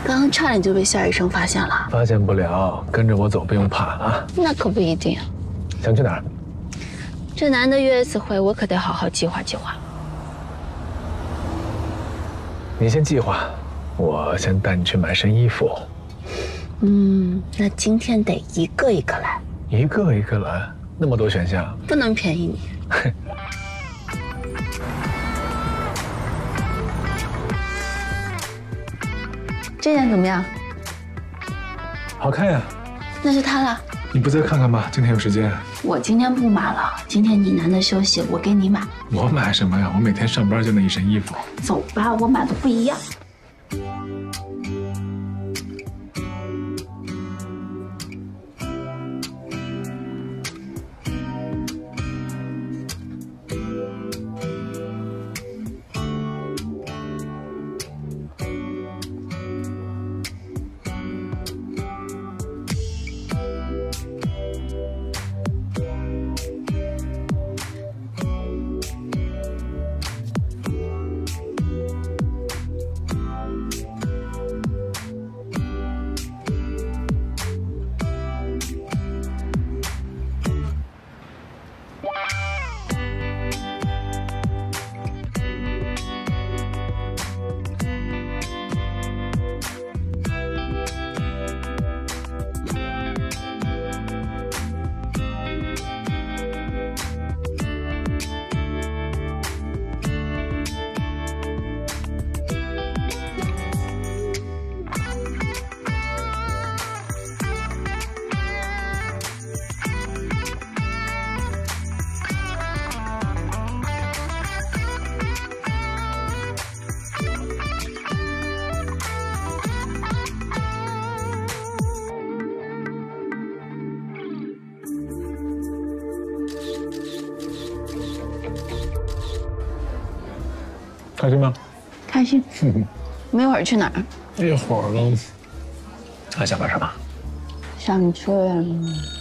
刚刚差点就被夏医生发现了。 发现不了，跟着我走，不用怕啊。 那可不一定。 想去哪儿？ 这难得约一次会，我可得好好计划计划。 你先计划，我先带你去买身衣服。 那今天得一个一个来。 一个一个来，那么多选项， 不能便宜你。这件怎么样？ 好看呀。 那是它了。 你不再看看吗？今天有时间。 我今天不买了，今天你难得休息，我给你买。 我买什么呀？我每天上班就那一身衣服。 走吧，我买的不一样。 开心吗？ 开心。我们一会儿去哪儿？ 一会儿了。还想干什么？ 上车。